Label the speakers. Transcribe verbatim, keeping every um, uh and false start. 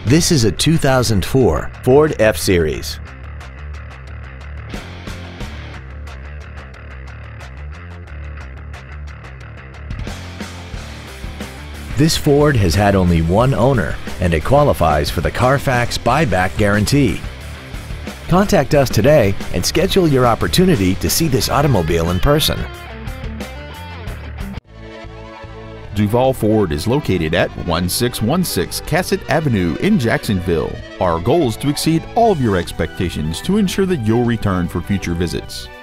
Speaker 1: This is a two thousand four Ford F-Series. This Ford has had only one owner, and it qualifies for the Carfax buyback guarantee. Contact us today and schedule your opportunity to see this automobile in person.
Speaker 2: Duval Ford is located at one six one six Cassat Avenue in Jacksonville. Our goal is to exceed all of your expectations to ensure that you'll return for future visits.